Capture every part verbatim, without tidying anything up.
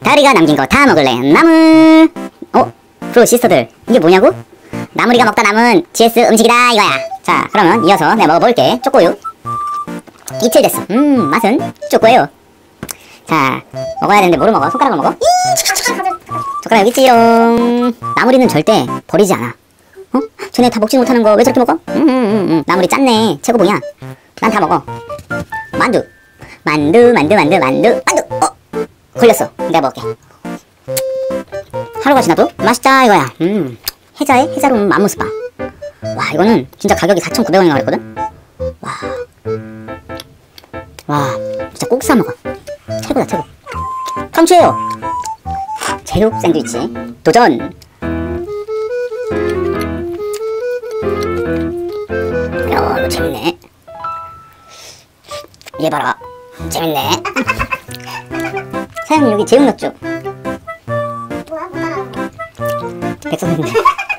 다리가 남긴 거 다 먹을래. 나물. 어? 브로 시스터들, 이게 뭐냐고? 나물이가 먹다 남은 지에스 음식이다 이거야. 자, 그러면 이어서 내가 먹어볼게. 초코우유. 이틀 됐어. 음, 맛은 초코예요. 자, 먹어야 되는데 뭐를 먹어? 손가락을 먹어? 젓가락 여기 있지롱. 나물이는 절대 버리지 않아. 어? 쟤네 다 먹지 못하는 거 왜 저렇게 먹어? 음, 음, 음, 음. 나물이 짠네. 최고봉이야. 난 다 먹어. 만두. 만두, 만두, 만두, 만두, 만두. 어? 걸렸어. 내가 먹을게. 하루가 지나도 맛있다 이거야. 음, 해자에 해자로운 맘모스바. 와, 이거는 진짜 가격이 사천구백 원이나 그랬거든? 와. 와, 진짜 꼭 싸먹어. 최고다, 최고. 컴치예요. 제육 샌드위치 도전. 야, 이거 재밌네. 얘 봐라. 재밌네. 사장님, 여기 제육 넣었죠? 백성인데.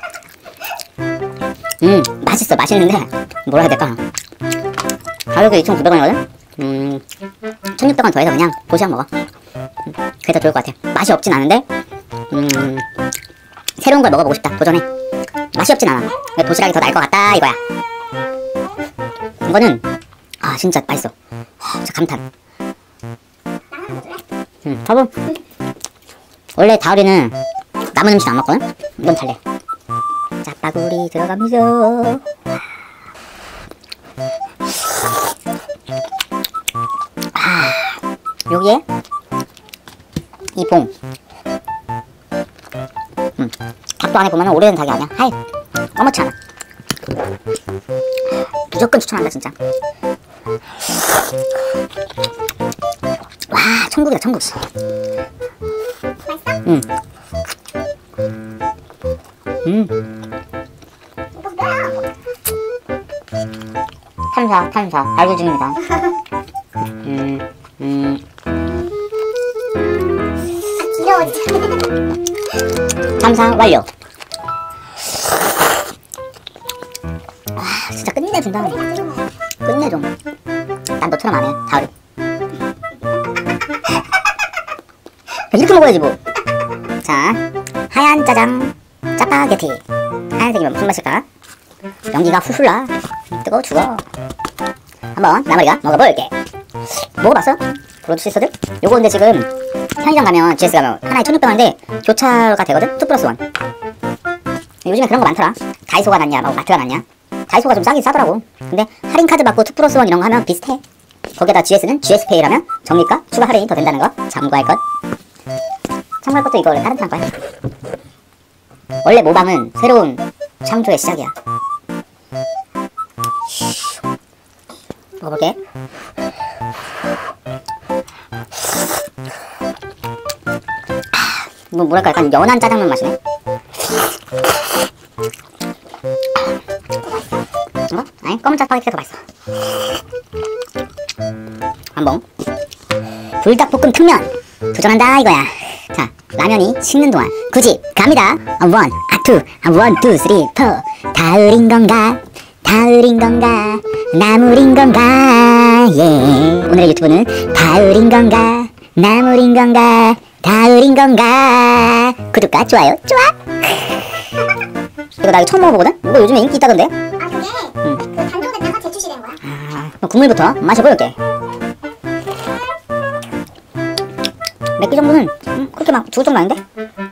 음, 맛있어. 맛있는데 뭐라 해야 될까? 가격이 이천구백 원이거든? 음, 천육백 원 더해서 그냥 도시락 먹어. 음, 그게 더 좋을 것 같아. 맛이 없진 않은데 음, 새로운 걸 먹어보고 싶다. 도전해. 맛이 없진 않아. 도시락이 더 나을 것 같다 이거야. 이거는 아, 진짜 맛있어. 아, 진짜 감탄. 음, 봐봐. 원래 다을이는 남은 음식 안 먹거든? 이건 달래. 짜파구리 들어가면서 아, 여기에 이 봉. 음, 닭도 안에 보면 오래된 닭이 아니야. 하얘. 까맣지 않아. 무조건 추천한다 진짜. 와, 천국이다 천국. 맛있어? 응. 음. 탐사 탐사 알고 중입니다. 음, 음. 아, 귀여워. 탐사 완료. 와, 진짜 끝내준다. 끝내줘. 난 너처럼 안 해, 다을이. 이렇게 먹어야지 뭐. 자, 하얀 짜장 짜파게티. 하얀색이면 무슨 맛일까? 연기가 훌훌 나. 뜨거워 죽어. 한번 나머리가 먹어볼게. 먹어봤어? 브로드 시스터들? 요거 근데 지금 편의점 가면 지에스 가면 하나에 천육백 원인데 교차가 되거든? 투 플러스 원. 요즘에 그런 거 많더라. 다이소가 낫냐 뭐 마트가 낫냐. 다이소가 좀 싸긴 싸더라고. 근데 할인 카드 받고 투 플러스 원 이런 거 하면 비슷해. 거기에다 지에스는 지에스페이라면 적립가 추가 할인이 더 된다는 거 참고할 것. 참고할 것도 이거 다른 사람 거야. 원래 모방은 새로운 창조의 시작이야. 먹어볼게. 뭐 뭐랄까 약간 연한 짜장면 맛이네. 어? 아니 검은 짜파게티가 더 맛있어. 한번 불닭볶음 탕면 도전한다 이거야. 자, 라면이 식는 동안 굳이 갑니다. 아, 원, 아, 투, 아, 원, 투, 쓰리, 포. 다을인 건가? 다을인 건가? 나물인 건가? 예. 오늘의 유튜브는 다을인 건가? 나물인 건가? 다을인 건가? 구독과 좋아요, 좋아! 이거 나 이거 처음 먹어보거든? 이거 요즘에 인기 있다던데? 아, 그게 응. 그 단종됐다가 재출시된 거야? 아, 그럼 국물부터 마셔볼게. 몇 개 정도는 음, 그렇게 막 죽을 정도 아닌데?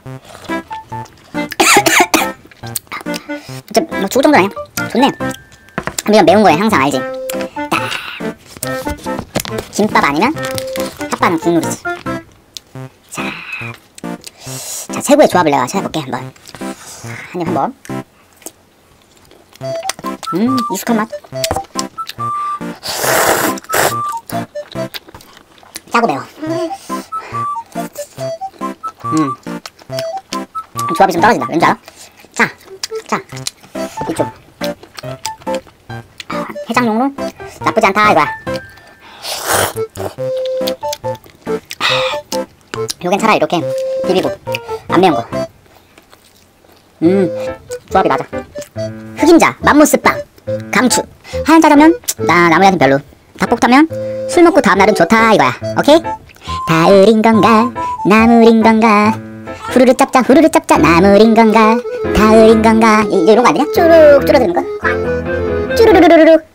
진짜 뭐 죽을 정도 아니야. 좋네. 우리가 매운 거에 항상 알지. 딱 김밥 아니면 핫바는 국물이지. 자, 자 최고의 조합을 내가 찾아볼게 한번. 한입 한번. 음, 익숙한 맛. 짜고 매워. 음, 조합이 좀 떨어진다. 왠지 알아? 자, 자, 이쪽. 해장용으로 나쁘지 않다 이거야. 요겐 차라리 이렇게 비비고 안 매운 거. 음, 조합이 맞아. 흑임자, 맘모스빵, 강추. 하얀 짜장면 나 나머지한테 별로. 닭볶음면 술 먹고 다음날은 좋다 이거야. 오케이? 가을인 건가 나물인 건가 후루루 짭짜 후루루 짭짜 나물인 건가 가을인 건가 이- 이런 거 아니냐? 쭈룩 줄어드는 거? 쭈루루루루루